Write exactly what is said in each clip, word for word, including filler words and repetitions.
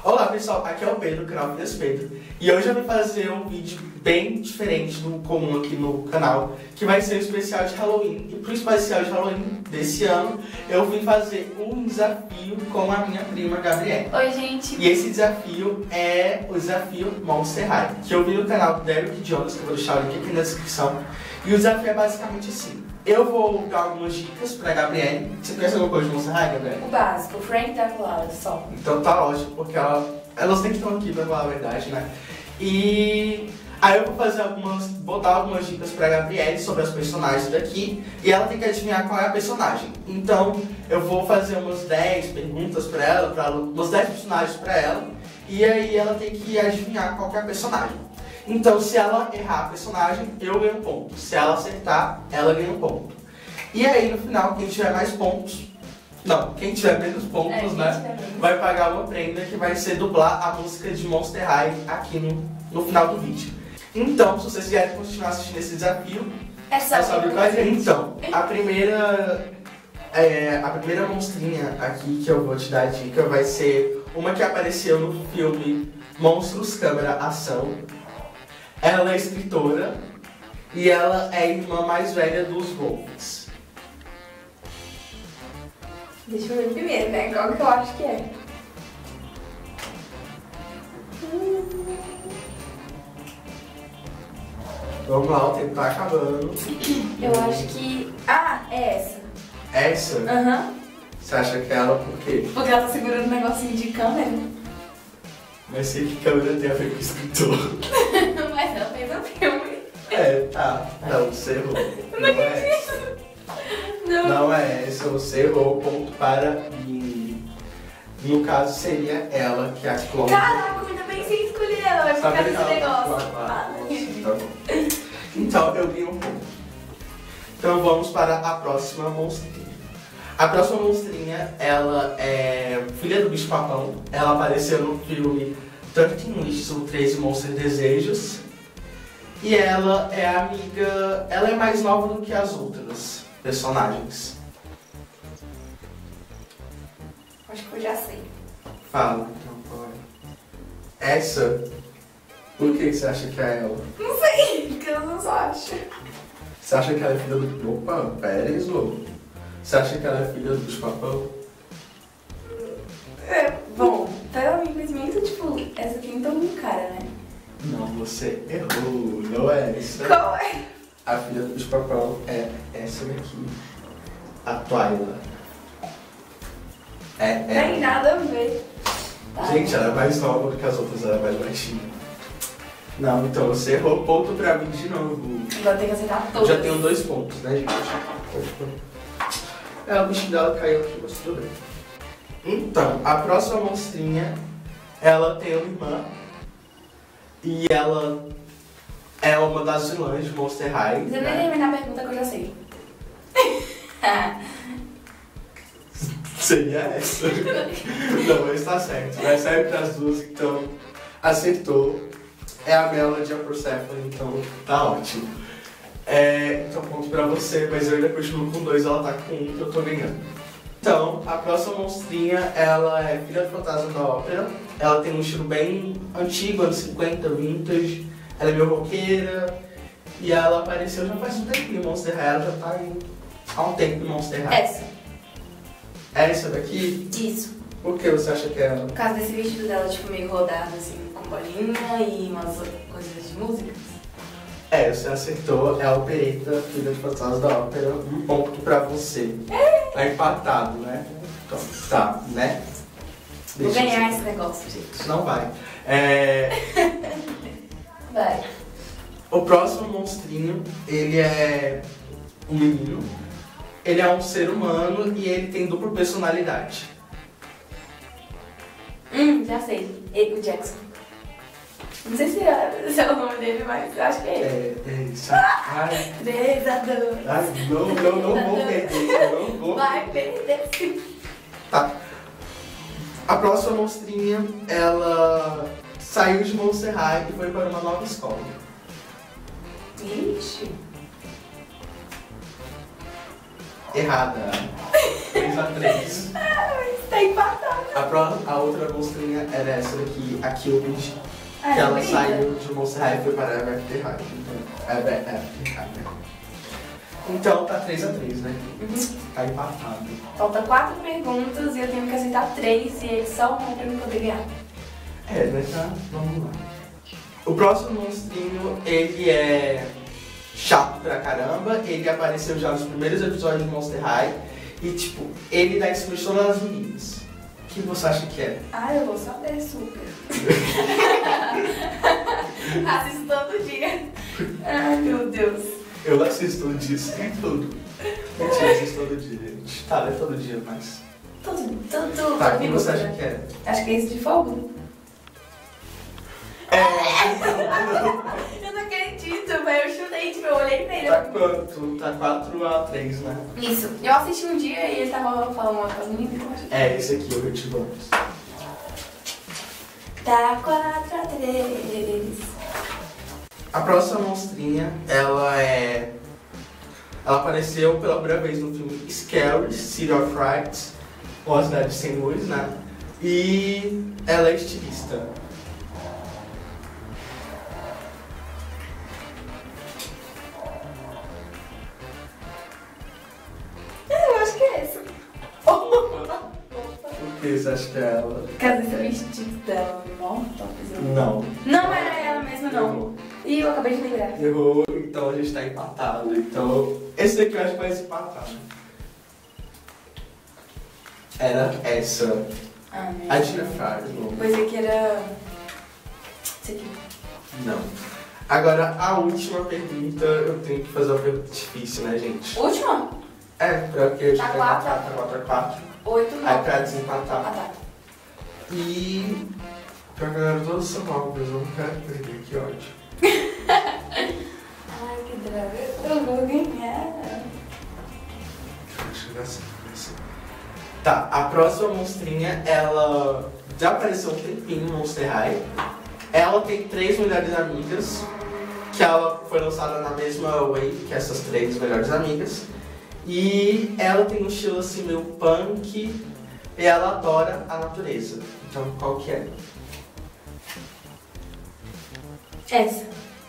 Olá pessoal, aqui é o Pedro, canal Vidas Pedro. E hoje eu vim fazer um vídeo bem diferente do comum aqui no canal, que vai ser um especial de Halloween. E pro especial de Halloween desse ano, eu vim fazer um desafio com a minha prima Gabriele. Oi gente! E esse desafio é o desafio Monster High, que eu vi no canal do Derek Jones, que eu vou deixar o link aqui na descrição. E o desafio é basicamente assim. Eu vou dar algumas dicas pra Gabriele. Você conhece alguma coisa de Monster High, Gabriele? O básico, o Frank da Clara, só. Então tá ótimo, porque ela, elas nem estão aqui pra falar a verdade, né? E aí eu vou fazer algumas, vou dar algumas dicas pra Gabriele sobre as personagens daqui. E ela tem que adivinhar qual é a personagem. Então eu vou fazer umas dez perguntas pra ela, pra, umas dez personagens pra ela. E aí ela tem que adivinhar qual que é a personagem. Então, se ela errar a personagem, eu ganho um ponto. Se ela acertar, ela ganha um ponto. E aí, no final, quem tiver mais pontos... Não, quem tiver menos pontos, é, né? Vai pagar uma prenda que vai ser dublar a música de Monster High aqui no, no final do vídeo. Então, se vocês querem continuar assistindo esse desafio, é só, é só vir com a gente. Então, a primeira... É, a primeira monstrinha aqui que eu vou te dar a dica vai ser uma que apareceu no filme Monstros Câmera Ação. Ela é escritora e ela é a irmã mais velha dos Wolves. Deixa eu ver primeiro, né? Qual que eu acho que é? Vamos lá, o tempo tá acabando. Eu acho que... Ah, é essa. Essa? Aham. Uhum. Você acha que é ela por quê? Porque ela tá segurando um negocinho de câmera. Mas sei que câmera tem a ver com escritor. Mas ela fez um filme. É, tá. Não, você errou. Não é essa. Não. Não é essa, você errou, ponto para mim. No caso seria ela, que é a clone. Caraca, ainda bem sem escolher ela, vai ficar nesse negócio. Tá bom. Então, eu ganhei um ponto. Então vamos para a próxima monstrinha. A próxima monstrinha, ela é filha do bicho papão. Ela apareceu no filme treze Wishes, ou treze Monstros Desejos. E ela é amiga... Ela é mais nova do que as outras personagens. Acho que eu já sei. Fala, então, qual é? Essa? Por que você acha que é ela? Não sei, porque eu não só acho. Você acha que ela é filha do... Opa, Pérez, louco. Você acha que ela é filha do bicho papão? É, bom, pelo meu conhecimento, tipo, essa aqui não tem um cara, né? Não, você errou, não é essa. Qual é? A filha do bicho papão é essa daqui. A Twyla. É Não ela. tem nada a ver. Tá. Gente, ela é mais nova do que as outras, ela é mais baixinha. Não, então você errou, ponto pra mim de novo. Agora tem que acertar todos. Já tenho dois pontos, né, gente? É, o bichinho dela caiu aqui, mas tudo bem. Então, a próxima monstrinha, ela tem uma irmã. E ela é uma das vilãs de Monster High. Você né? nem terminar a pergunta que eu já sei. Seria essa. Não, mas tá certo. Vai sair pras duas, então acertou. É a Melody, a Persephone, então tá ótimo. É, então ponto pra você, mas eu ainda continuo com dois, ela tá com um que eu tô ganhando. Então, a próxima monstrinha, ela é filha do fantasma da ópera. Ela tem um estilo bem antigo, anos cinquenta, vintage. Ela é meio roqueira. E ela apareceu já faz um tempinho em Monster High, ela já tá aí há um tempo em Monster High. Essa. É essa daqui? Isso. Por que você acha que é ela? Por causa desse vestido dela, tipo, meio rodado, assim, com bolinha e umas coisas de música. É, você acertou, é a Opereta, filha de fantasmas da ópera, um ponto pra você. Tá empatado, né? Então, tá, né? Vou Deixa ganhar eu... esse negócio, gente. Não vai. É... Vai. O próximo monstrinho, ele é um menino. Ele é um ser humano e ele tem dupla personalidade. Hum, já sei. Ele, o Jackson. Não sei se é, se é o nome dele, mas eu acho que é ele. É, é isso. Ai, três a dois. ai, não, não, não vou perder, eu não vou Vai perder sim. Tá. A próxima monstrinha, ela saiu de Monster High e foi para uma nova escola. Ixi. Errada. três a três. Tá empatado. A, pró- a outra monstrinha era essa daqui, a Cupid, Ah, que ela bonita. saiu de Monster High e foi para Ever After High. Então, Ever After High, né? Então tá três a três, né? Uhum. Tá empatado. Falta quatro perguntas e eu tenho que acertar três e ele só uma pra eu poder ganhar. É, né? Tá? Vamos lá. O próximo monstrinho, ele é chato pra caramba. Ele apareceu já nos primeiros episódios de Monster High. E, tipo, ele dá isso em todas as meninas. O que você acha que é? Ah, eu vou saber, super. Assisto todo dia. Ai, meu Deus. Eu assisto todo dia, isso tem tudo. Mentira, eu assisto todo dia, gente. Tá, não é todo dia, mas... Tudo, tudo, Tá, o tudo que você acha que é? Acho que é esse de fogo. É... Eu não acredito, velho. Eu chutei, tipo, eu olhei pra ele. Tá quanto? Tá quatro a três, né? Isso. Eu assisti um dia e ele tava falando uma coisa muito importante. É, esse aqui, o Hurt Bones. Tá quatro a três. A próxima monstrinha, ela é... Ela apareceu pela primeira vez no filme Scary, City of Fright, ou A Cidade Sem Luz, né? E ela é estilista. Eu acho que é esse. Por que você acha que é ela? Cadê seu vestido dela? Morta? Não. Não era ela mesma, não. E eu acabei de lembrar. Errou, então a gente tá empatado. Então, esse daqui eu acho que vai se empatar. Era essa. Ah, meu A Deus. Tina Fry. Pois aqui era... Esse aqui. Não. Agora, a última pergunta, eu tenho que fazer uma pergunta difícil, né, gente? Última? É, porque a gente Tá vai quatro. empatar, tá quatro a quatro. Oito, Aí nove. pra Ah, desempatar. tá. E... Pra galera, todos são novos, eu não quero perder, que ódio. Ai, que droga. Eu vou ganhar. Deixa eu ver assim, assim. Tá, a próxima monstrinha, ela já apareceu um tempinho no Monster High. Ela tem três melhores amigas, que ela foi lançada na mesma wave que essas três melhores amigas. E ela tem um estilo assim meio punk e ela adora a natureza. Então qual que é? Essa.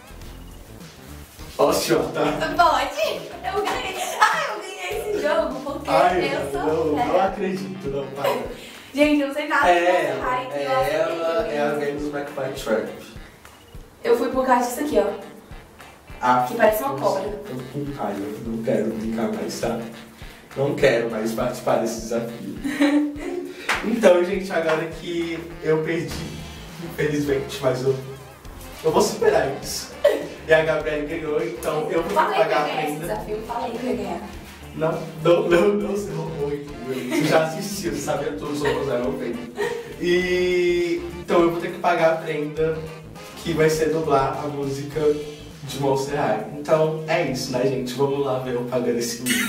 Ótimo, tá? Pode? Eu ganhei. Ah, eu ganhei esse jogo porque Ai, eu sou não, não fera. acredito, não, vai. Gente, eu não sei nada É do ela, Monster High. é eu acertei, ela, eu é a ganhei. Venus McFly Trap. Eu fui por causa disso aqui, ó. Ah, Que parece uma nossa, cobra. Eu tô com raiva, não quero brincar mais, tá? Não quero mais participar desse desafio. Então, gente, agora que eu perdi, infelizmente, mas eu, eu vou superar isso. E a Gabriela ganhou, então eu vou ter que Falei que eu ia pagar a ganhar esse prenda. desafio. Falei que eu ia ganhar. Não, não, não, não, você roubou, entendeu? Você já assistiu, você sabia todos os outros eram feitos. E então eu vou ter que pagar a prenda, que vai ser dublar a música de Monster High. Então é isso, né, gente? Vamos lá ver eu pagando esse mico.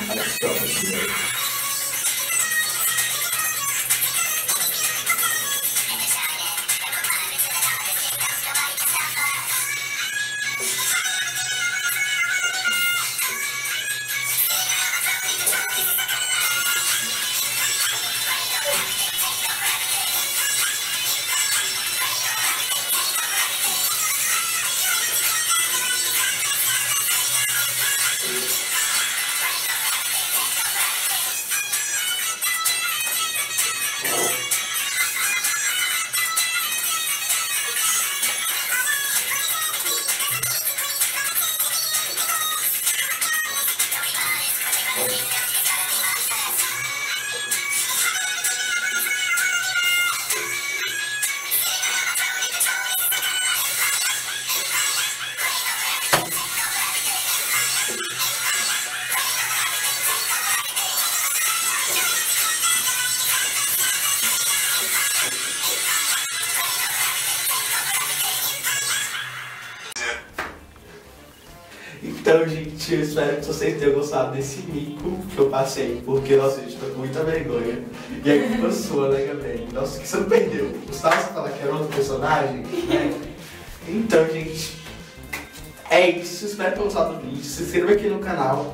Então, gente, eu espero que vocês tenham gostado desse mico que eu passei, porque, nossa, gente, tô com muita vergonha. E a culpa é sua, né, Gabriel? Nossa, que você não perdeu. Gustavo, você fala que era outro personagem, né? Então, gente, é isso. Espero que tenham gostado do vídeo. Se inscreva aqui no canal,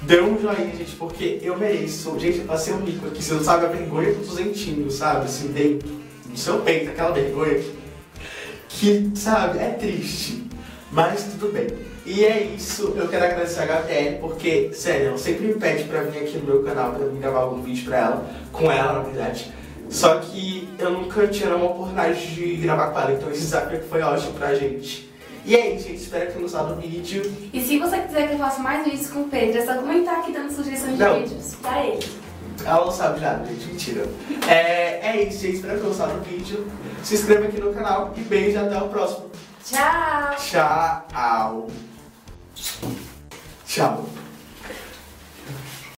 Dê um joinha, gente, porque eu mereço. Gente, eu passei um mico aqui, você não sabe a vergonha com duzentinhos, sabe? Assim, dentro do seu peito, aquela vergonha que, sabe, é triste. Mas tudo bem. E é isso, eu quero agradecer a Gabriele, porque, sério, ela sempre me pede pra vir aqui no meu canal, pra mim gravar algum vídeo pra ela, com ela, na verdade. Só que eu nunca tinha uma oportunidade de gravar com ela, então esse desafio foi ótimo pra gente. E é isso, gente, espero que tenham gostado do vídeo. E se você quiser que eu faça mais vídeos com o Pedro, é só comentar aqui dando sugestões Não. de vídeos pra ele. Ela não sabe nada, gente, mentira. É, é isso, gente, espero que tenham gostado do vídeo. Se inscreva aqui no canal e beijo, até o próximo. Tchau! Tchau! Tchau!